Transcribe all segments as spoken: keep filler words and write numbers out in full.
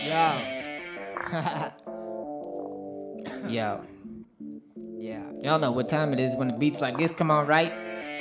Yo. Yo. Yeah. Y'all know what time it is when the beats like this come on, right?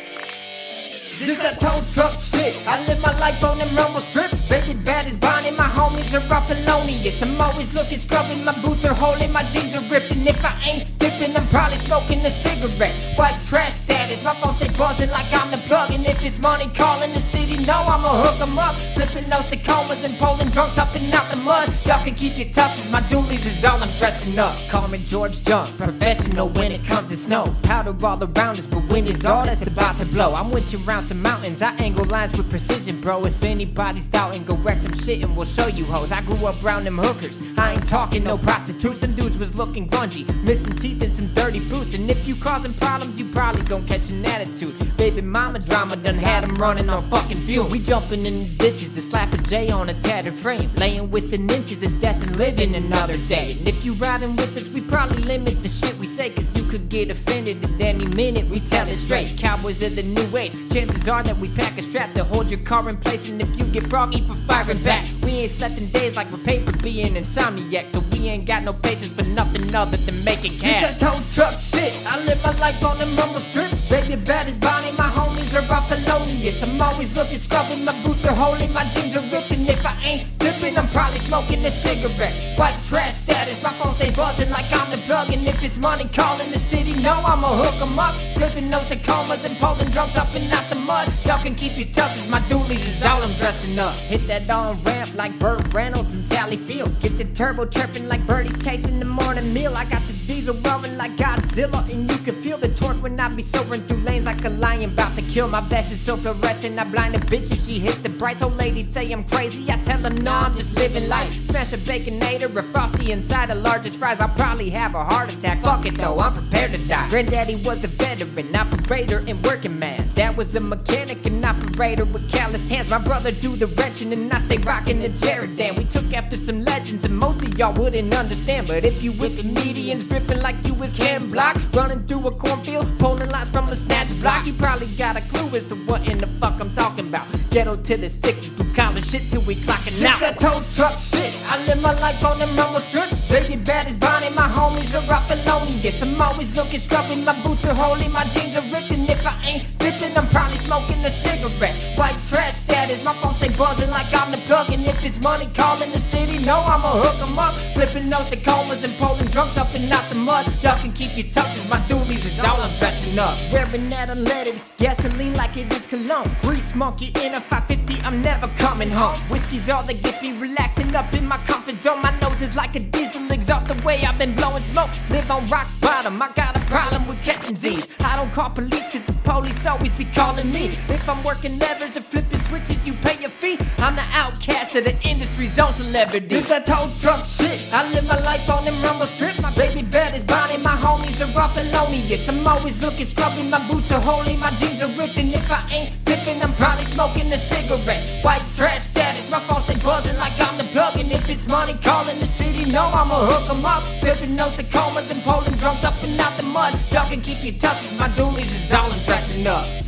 This that tow truck shit. I live my life on them rumble strips. Baby bad is Bonnie, my homies are off felonious. I'm always looking scrubby, my boots are holding, my jeans are ripped. And if I ain't dipping, I'm probably smoking a cigarette. White trash status, my phone stay buzzing like I'm the plug. And if it's money calling the city, no, I'ma hook 'em up. Flipping those Tacomas and pulling drunks up and out the mud. Y'all can keep your touches, my doolies is all I'm dressing up. Call me George Junk, professional when it comes to snow. Powder all around us, but wind is all that's about to blow. I'm with you around some mountains, I angle lines with precision, bro. If anybody's doubting, go wreck some shit and we'll show you hoes. I grew up around them hookers, I ain't talking no prostitutes. Them dudes was looking grungy, missing teeth and some dirty boots. And if you causing problems, you probably gon' catch an attitude. Baby mama drama done had them running on fucking fuel. We jumping in the ditches to slap a J on a tattered frame, laying within inches of death and living another day. And if you riding with us, we probably limit the shit we say, cause you could get offended at any minute. We tell it straight, cowboys of the new age. Chances are that we pack a strap to hold your car in place. And if you get froggy for firing back, we ain't slept in days like we're paid for being insomniac. So we ain't got no patience for nothing other than making cash. This that tow truck shit, I live my life on them rumble strips. Baby bad is Bonnie, my homies are off felonious. I'm always looking scrubby, my boots are holding, my jeans are ripped. And if I ain't dipping, I'm probably smoking a cigarette. White trash status, my phone stay buzzing like I'm the plug. And if it's money calling the city, no, I'ma hook 'em up. Flipping those Tacomas and pulling drunks up and out the mud. Y'all can keep your touches, my doolies is all I'm dressing up. Hit that on ramp like Burt Reynolds and Sally Field. Get the turbo chirping like birdies chasing the morning meal. I got the diesel roaring like Godzilla, and you can feel the torque when I be soaring through lanes like a lion about to kill. My vest is so fluorescent, I blind a bitch if she hits the brights. Old ladies say I'm crazy, I tell them no, I'm just living life. Smash a baconator, a frosty inside the largest fries. I'll probably have a heart attack, fuck it though, I'm prepared to die. Granddaddy was a veteran, operator and working man. Dad was a mechanic and operator with calloused hands. My brother do the wrenching and I stay rocking the Jerridan. We took after some legends and most of y'all wouldn't understand. But if you with the medians ripping like you was Ken Block, running through a cornfield, pulling lines from a snatch block, you probably got a clue as to what in the fuck I'm talking about. Ghetto to the sticks, blue collar shit till we clocking out. This that tow truck shit, I live my life on them rumble strips. Baby bad is Bonnie, my homies are off felonious. I'm always looking scrubby, my boots are holy, my jeans are ripped. And if I ain't dipping, I'm probably smoking a cigarette. White trash status, my phone stay buzzing like I'm the plug. And if it's money calling the city, no, I'ma hook 'em up. Flipping those Tacomas and pulling drunks up and out the mud. Y'all can keep your touches, my doolies is all I'm dressing up. Wearing that unleaded gasoline like it is cologne. Grease monkey in a five fifty, I'm never coming home. Whiskey's all that gets me relaxing up in my comfort zone. My nose is like a diesel exhaust, the way I've been blowing smoke. Live on rock bottom, I got a problem with catching Z's. I don't call police cause the police always be calling me. If I'm working levers or flipping switches, you pay a fee. I'm the outcast of the industry's own celebrity. This that tow truck shit, I live my life on them rumble strips. My baby bad is Bonnie, my homies are off felonious. I'm always looking scrubby, my boots are holy, my jeans are ripped. And if I ain't dipping, I'm probably smoking a cigarette. White trash status, my phone stay buzzing like I'm the plug. And if it's money calling the city, no, I'ma hook 'em up. Flipping those Tacomas and pulling drunks up and out the mud. Y'all can keep your touches, my doolies is all I'm dressing up.